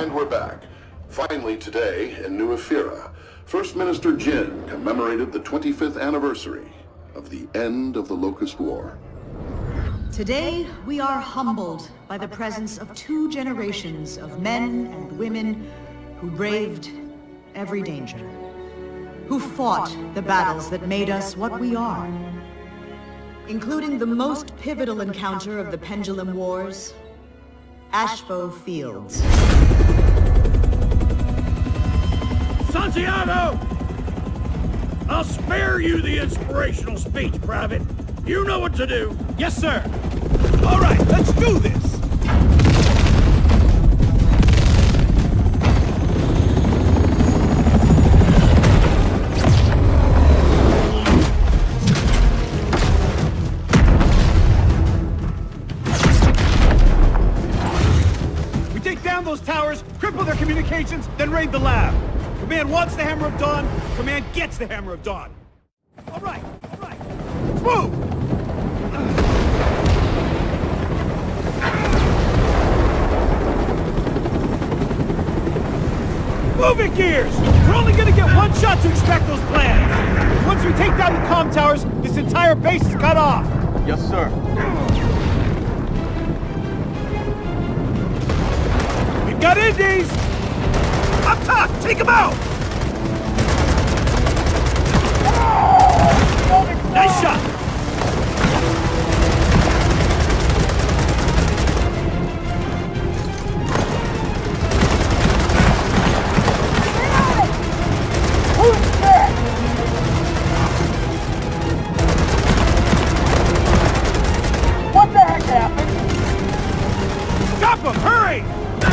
And we're back. Finally today, in New Ephyra, First Minister Jin commemorated the 25th anniversary of the end of the Locust War. Today, we are humbled by the presence of 2 generations of men and women who braved every danger, who fought the battles that made us what we are, including the most pivotal encounter of the Pendulum Wars, Ashbow Fields. Santiago! I'll spare you the inspirational speech, Private. You know what to do. Yes, sir. All right, let's do this. We take down those towers, cripple their communications, then raid the lab. Command wants the Hammer of Dawn, Command gets the Hammer of Dawn. All right, let's move! Moving gears! We're only gonna get one shot to extract those plans. Once we take down the comm towers, this entire base is cut off. Yes, sir. We've got Indies! Up top! Take them out! Nice shot! What the heck happened? Stop them! Hurry!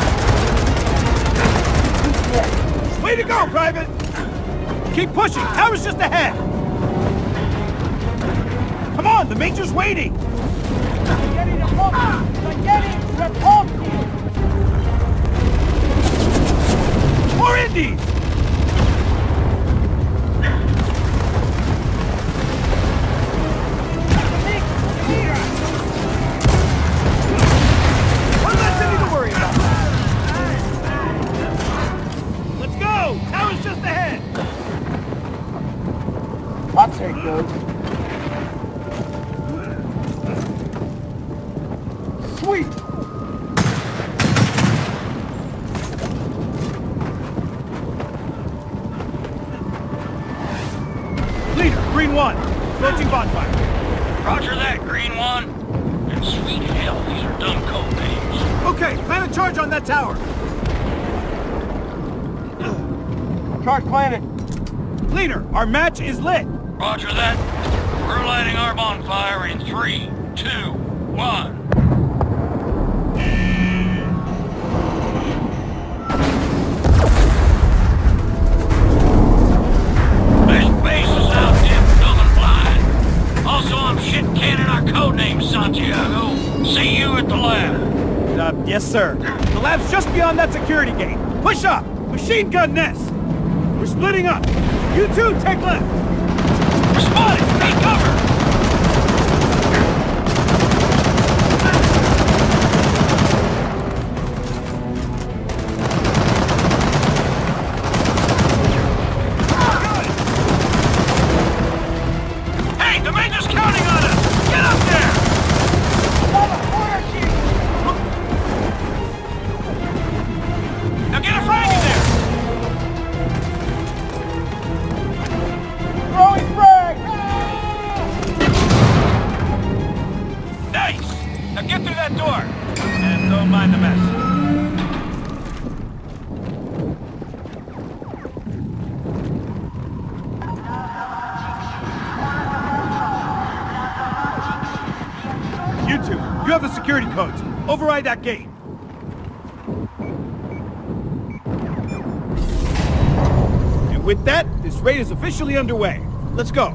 Way to go, Private! Keep pushing! Tower's just ahead! Come on, the Major's waiting! More Indies! One less thing to worry about. Let's go! Tower's just ahead! I'll take those. Sweet! Leader, Green 1, approaching bonfire. Roger that, Green 1. And sweet hell, these are dumb code names. Okay, plan a charge on that tower. Charge planted. Leader, our match is lit. Roger that. We're lighting our bonfire in 3, 2, 1. This base is out dim, dumb and blind. Also, I'm shit canning our code name, Santiago. See you at the lab. Yes, sir. The lab's just beyond that security gate. Push up! Machine gun nest! We're splitting up. You two, take left. We're spotted! Take cover! Hey, the Major's counting on us! Get up there! Now get a frag in there! Throwing frag! Nice! Now get through that door! And don't mind the mess. You two, you have the security codes. Override that gate. And with that, this raid is officially underway. Let's go.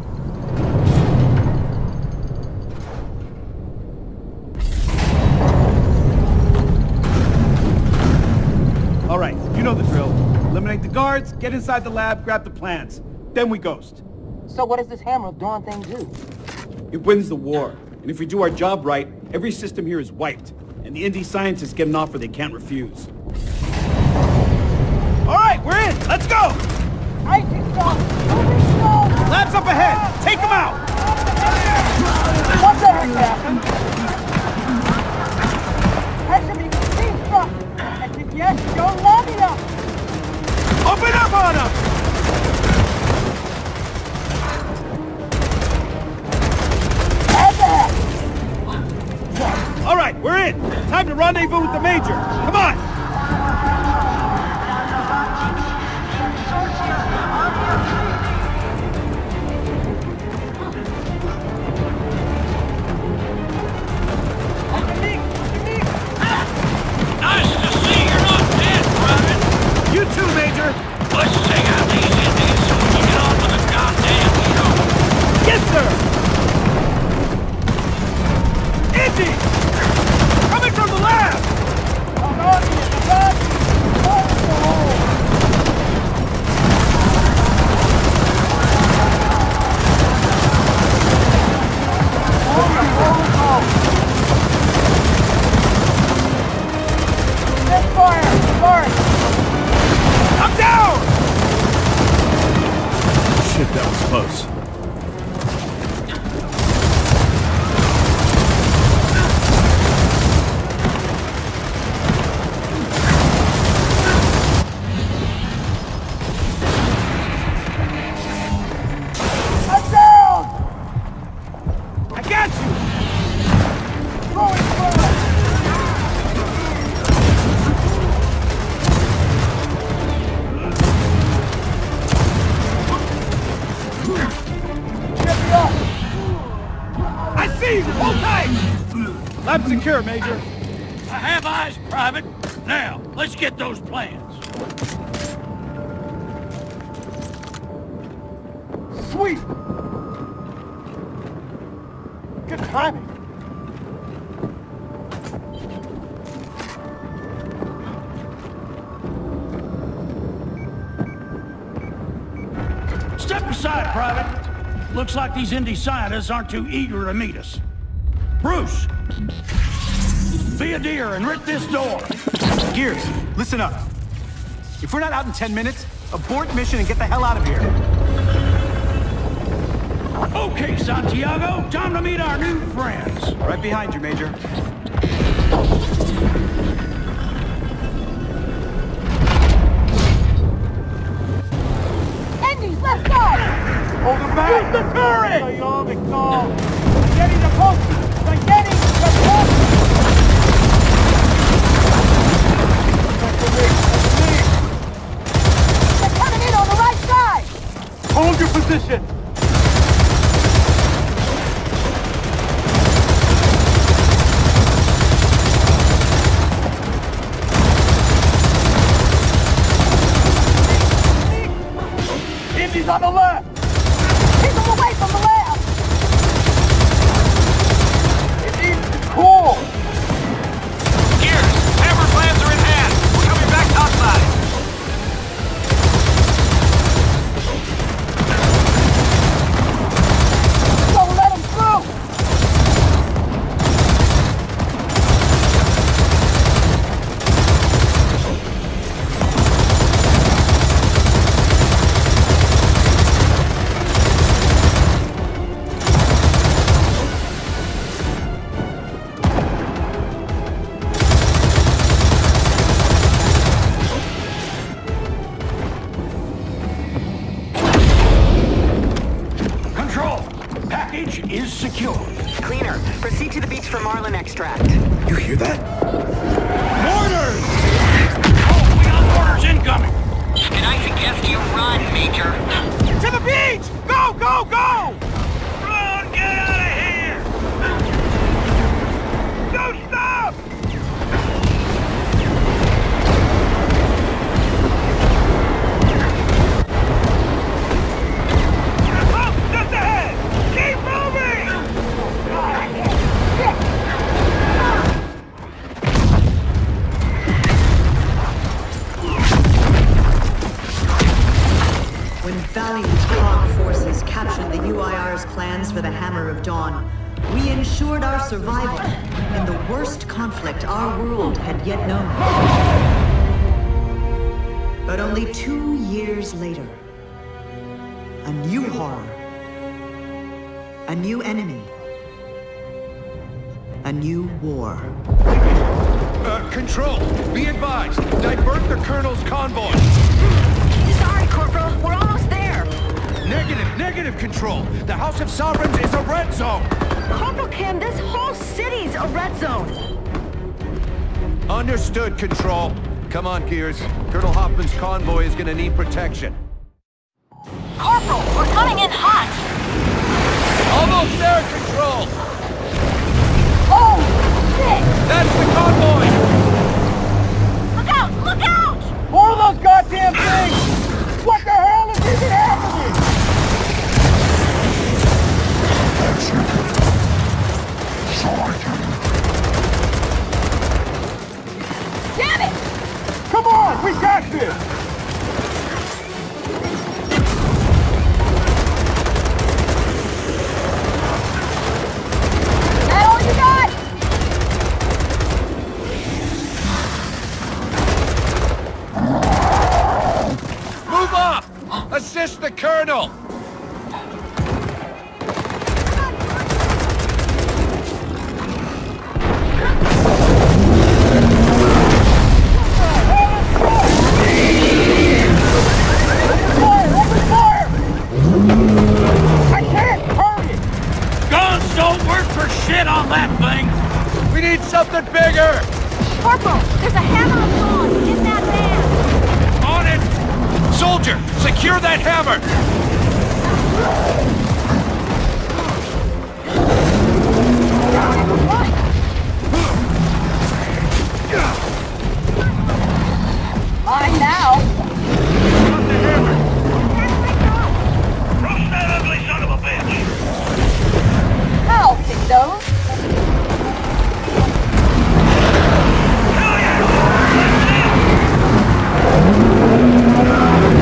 All right, you know the drill. Eliminate the guards, get inside the lab, grab the plans. Then we ghost. So what does this Hammer of Dawn thing do? It wins the war. And if we do our job right, every system here is wiped. And the indie scientists get an offer they can't refuse. All right, we're in. Let's go. Lab's up ahead. Take them out. What the heck happened? Hasn't been seen from. I said yes, don't love it up. Open up on them. All right, we're in. Time to rendezvous with the Major. Come on. Nice to see you're not dead, Private. You too, Major. Let's take out these Indians so we can get on with the goddamn show. Yes, sir. Indy! Coming from the lab! I'm down! Shit, that was close. Lab secure, Major. I have eyes, Private. Now, let's get those plans. Sweet! Good timing. Step aside, Private. Looks like these Indy scientists aren't too eager to meet us. Bruce! Be a dear and rip this door! Gears, listen up. If we're not out in 10 minutes, abort mission and get the hell out of here. Okay, Santiago, time to meet our new friends. Right behind you, Major. Andy's left side! Hold him back! Use the turret! Getting the post! They're getting the post! They're coming in on the right side! Hold your position! Indy's on the left! Keep them away from the lab! It needs to cool! Gears, hammer plans are in hand. We're coming back outside. Don't let them through! Is secure. Cleaner, proceed to the beach for marlin extract. You hear that? Orders! Oh, we got orders incoming! Can I suggest you run, Major? To the beach! Go, go, go! Run, get out of here! Don't stop! Oh, just ahead! Keep moving! When valiant Cog forces captured the UIR's plans for the Hammer of Dawn, we ensured our survival in the worst conflict our world had yet known. But only 2 years later, a new horror, a new enemy, a new war. Control, be advised. Divert the Colonel's convoy. Sorry, Corporal. We're almost there. Negative, Control. The House of Sovereigns is a red zone. Corporal Kim, this whole city's a red zone. Understood, Control. Come on, Gears. Colonel Hoffman's convoy is gonna need protection. Corporal, we're coming in hot. Almost there, Control. Oh, shit! That's the convoy. Look out! Look out! More of those goddamn things! What the hell is even happening? Damn it! Come on, we got this! Is that all you got? Move up! Assist the Colonel! Shit on that thing! We need something bigger! Corporal, there's a hammer of dawn in that van! On it! Soldier, secure that hammer! Mine now! Drop the hammer! Crush that ugly son of a bitch! I'll pick those! Hell yeah!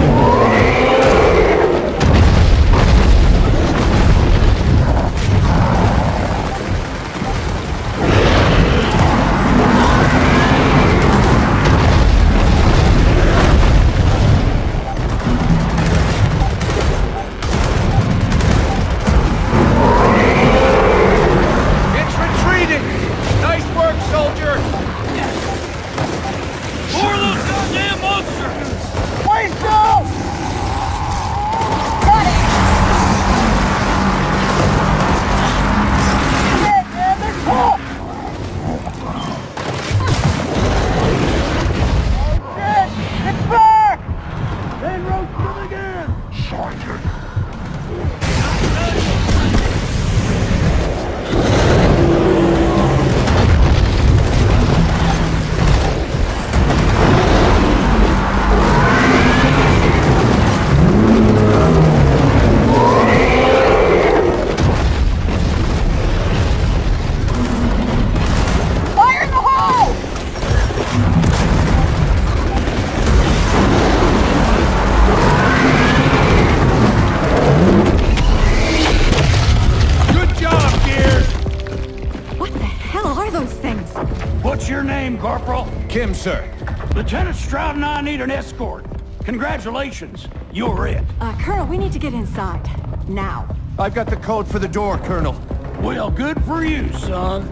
Kim, sir. Lieutenant Stroud and I need an escort. Congratulations, you're it. Colonel, we need to get inside. Now. I've got the code for the door, Colonel. Well, good for you, son.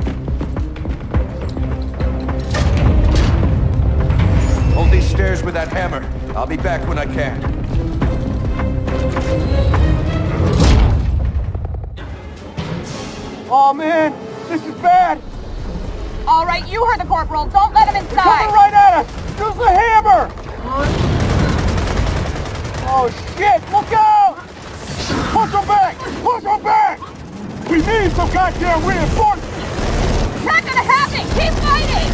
Hold these stairs with that hammer. I'll be back when I can. Oh man, this is bad! All right, you heard the Corporal. Don't let him They're inside! coming right at us! Use the hammer! Oh shit, look out! Push them back! Push them back! We need some goddamn reinforcements! It's not gonna happen! Keep fighting!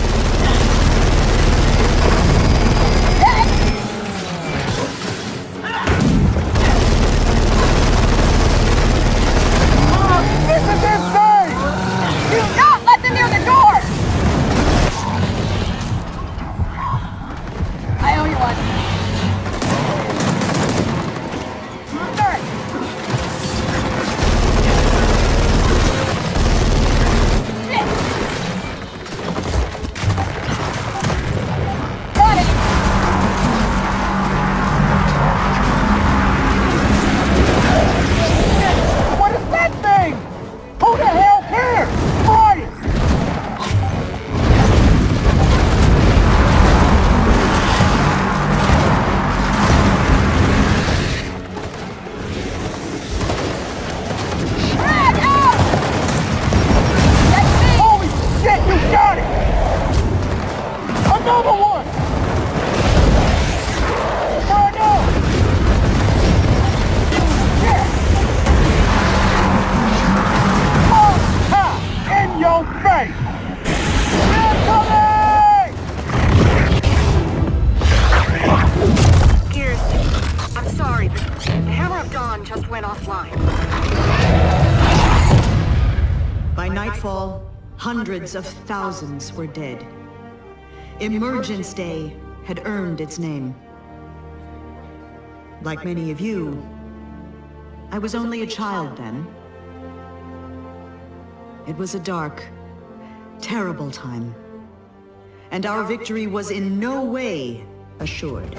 This is insane! Do not let them near the door! I owe you one. Start. Shit. system just went offline. By nightfall, hundreds of thousands were dead. Emergence Day had earned its name. Like many of you, I was only a child then. It was a dark, terrible time. And our victory was in no way assured.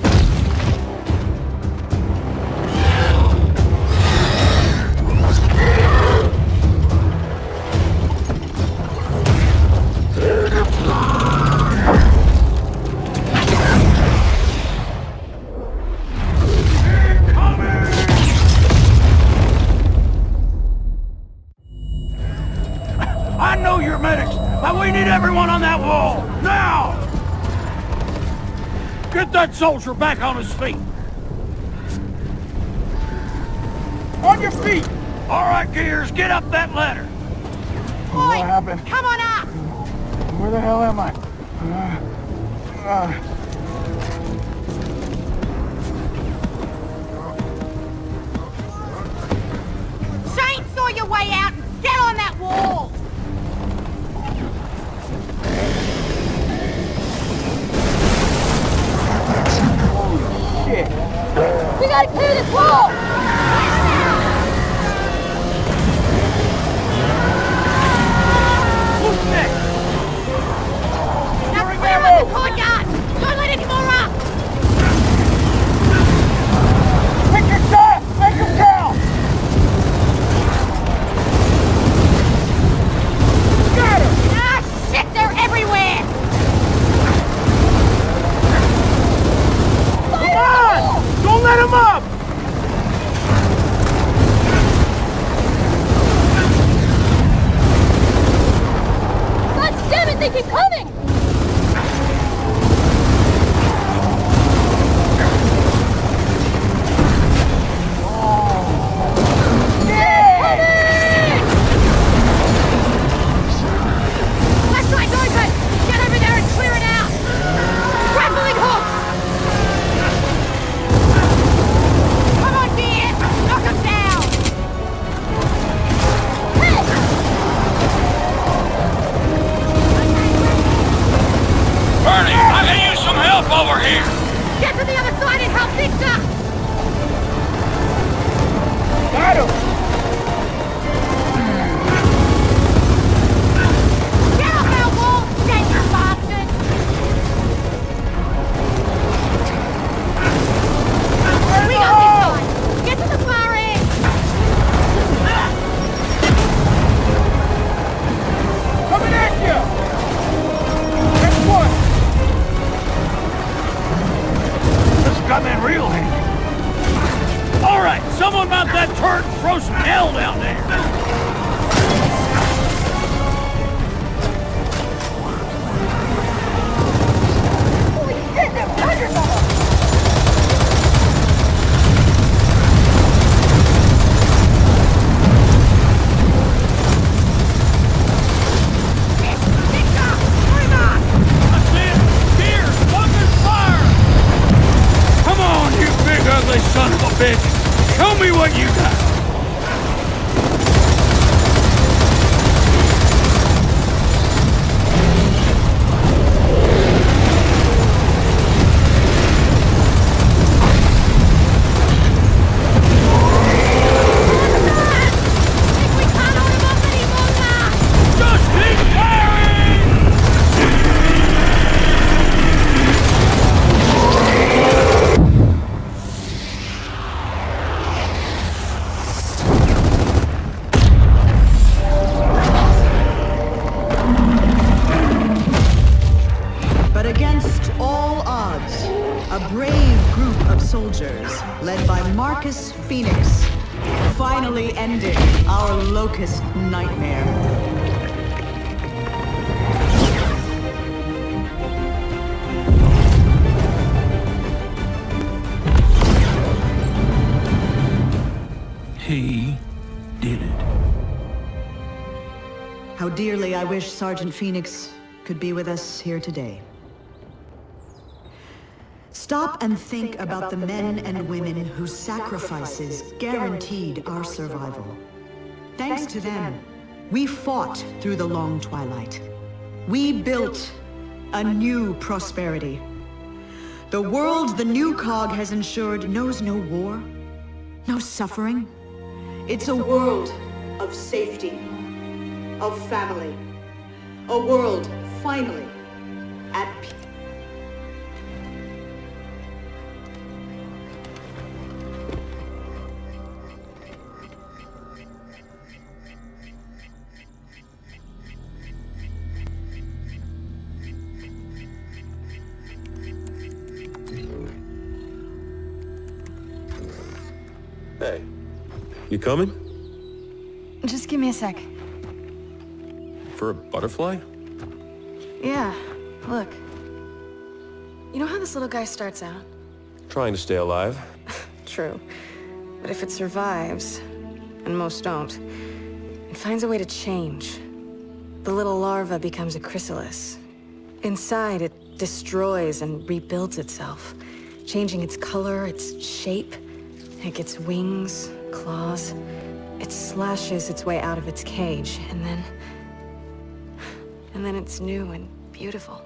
I know you're medics, but we need everyone on that wall, now! Get that soldier back on his feet! On your feet! All right, Gears, get up that ladder! What happened? Come on up! Where the hell am I? Chainsaw your way out and get on that wall! Shit! We gotta clear this wall! Who's next? Now clear out the courtyard! Don't let any more up! Pick your shot! Make him count! Got him! Ah, shit! They're everywhere! Come on! Don't let him up! God damn it! They keep coming! Flashlight's open! Get over there and clear it out! Grappling hooks! Come on, dear! Knock him down! Hey! Bernie, I can use some help over here! Get to the other side and help Victor! Got him! Get off our wall, danger bastard! We got this side! Get to the far end! Coming at you! Next one! This got me real handy. All right, someone mount that turret and throw some hell down there. Holy shit, they're hundreds of them! Victor! Over! That's it! Gears, fucking fire! Come on, you big ugly son of a bitch! Show me what you got! Think we can't hold him off any longer! Just keep firing! But against all odds, a brave group of soldiers, led by Marcus Phoenix, finally ended our locust nightmare. He did it. How dearly I wish Sergeant Phoenix could be with us here today. Stop and think about the men and women whose sacrifices guaranteed our survival. Thanks to them, we fought through the long twilight. We built a new prosperity. The world the new cog has ensured knows no war, no suffering. It's a world of safety, of family. A world, finally, at peace. Hey, you coming? Just give me a sec. For a butterfly? Yeah, look. You know how this little guy starts out? Trying to stay alive. True. But if it survives, and most don't, it finds a way to change. The little larva becomes a chrysalis. Inside, it destroys and rebuilds itself, changing its color, its shape. It gets wings, claws. It slashes its way out of its cage, and then it's new and beautiful.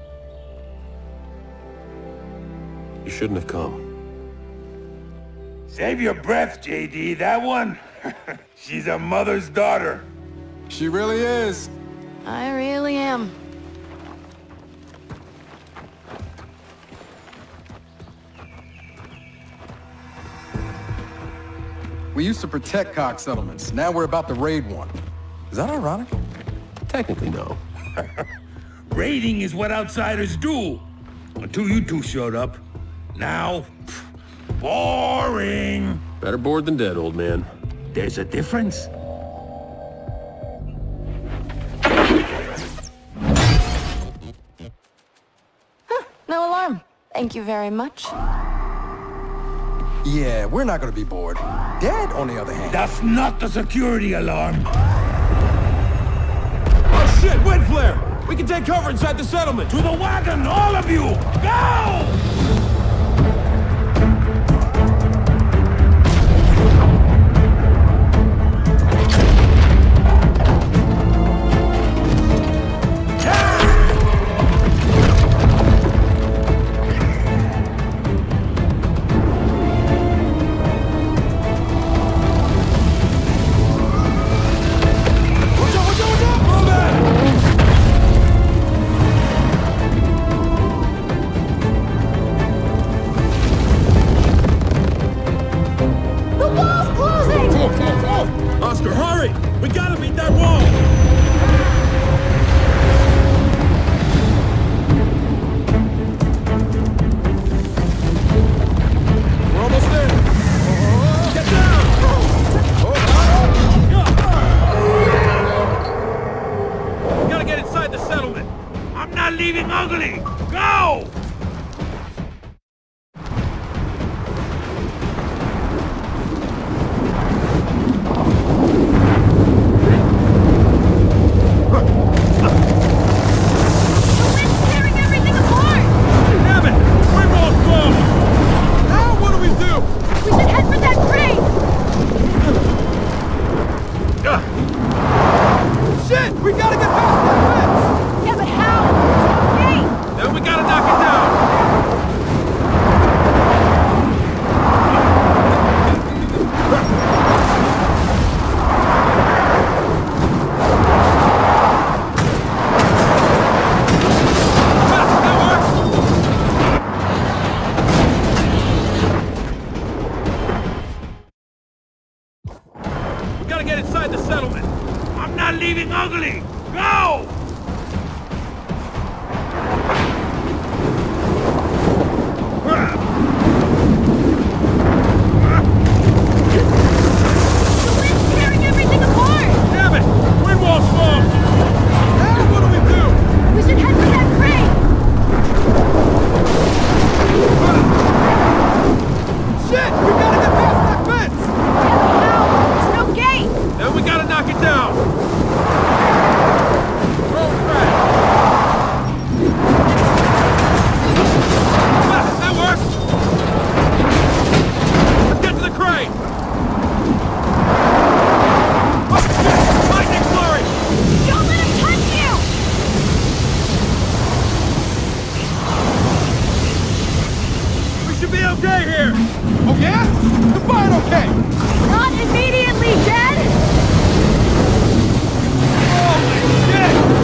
You shouldn't have come. Save your breath, JD. That one? She's a mother's daughter. She really is. I really am. We used to protect cog settlements. Now we're about to raid one. Is that ironic? Technically, no. Raiding is what outsiders do. Until you two showed up. Now, boring. Better bored than dead, old man. There's a difference. No alarm. Thank you very much. Yeah, we're not gonna be bored. Dead, on the other hand. That's not the security alarm. Oh shit, wind flare! We can take cover inside the settlement! To the wagon, all of you! Go! Leaving ugly! Go! Leaving ugly! Go! The wind's tearing everything apart! Damn it! Wind wall's formed! Now what do we do? We should head for that crate! Shit! We gotta get past that fence! Yeah, but how? There's no gate! Then we gotta knock it down! okay? Not immediately dead! Holy shit!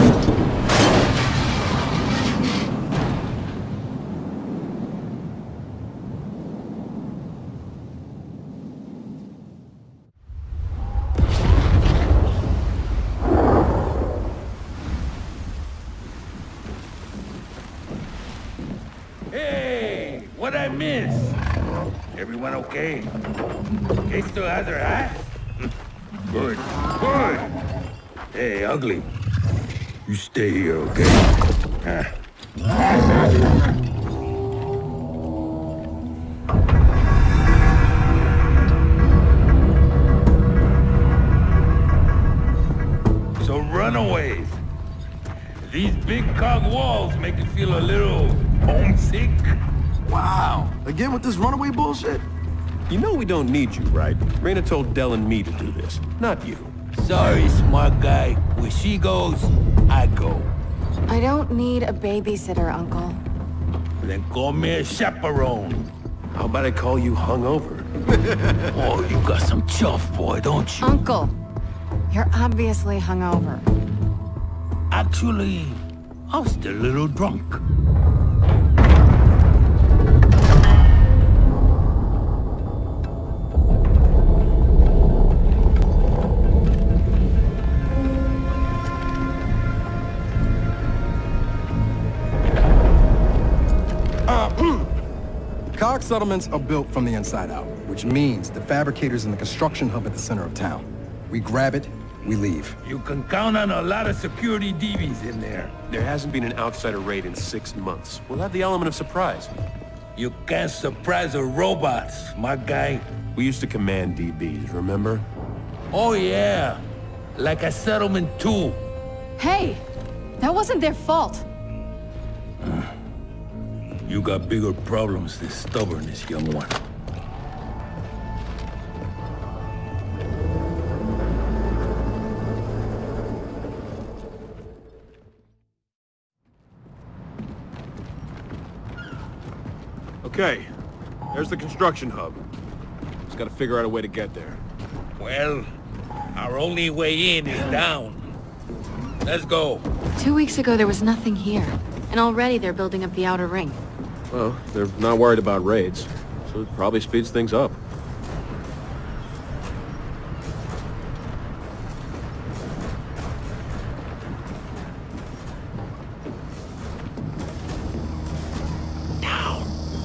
Hey, what I miss? Everyone okay? Kate still has her hat? Good, good. Hey, Ugly. You stay here, okay? So runaways. These big cog walls make you feel a little homesick? Wow. Again with this runaway bullshit? You know we don't need you, right? Reyna told Del and me to do this, not you. Sorry, smart guy. Where she goes, I go. I don't need a babysitter, Uncle. Then call me a chaperone. How about I call you hungover? Oh, you got some chuff, boy, don't you? Uncle, you're obviously hungover. Actually, I was still a little drunk. Cog settlements are built from the inside out, which means the fabricators in the construction hub at the center of town. We grab it, we leave. You can count on a lot of security DBs in there. There hasn't been an outsider raid in 6 months. We'll have the element of surprise. You can't surprise a robot, smart guy. We used to command DBs, remember? Oh yeah, like a settlement too. Hey, that wasn't their fault. You got bigger problems than stubbornness, young one. Okay, there's the construction hub. Just gotta figure out a way to get there. Well, our only way in is down. Let's go. 2 weeks ago, there was nothing here. And already they're building up the outer ring. Well, they're not worried about raids, so it probably speeds things up. Down.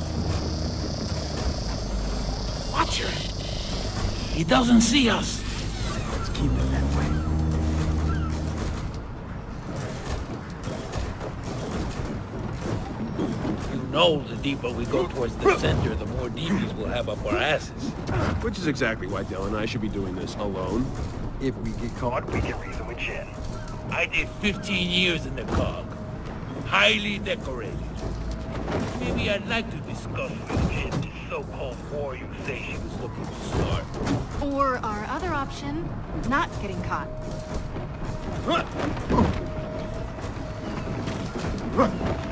Watch her. He doesn't see us. Let's keep it that way. No, the deeper we go towards the center, the more DBs we'll have up our asses. Which is exactly why Del and I should be doing this alone. If we get caught, We can reason with Jen. I did 15 years in the cog. Highly decorated. Maybe I'd like to discuss with Jen this so-called war you say she was looking to start. Or our other option, not getting caught. Huh.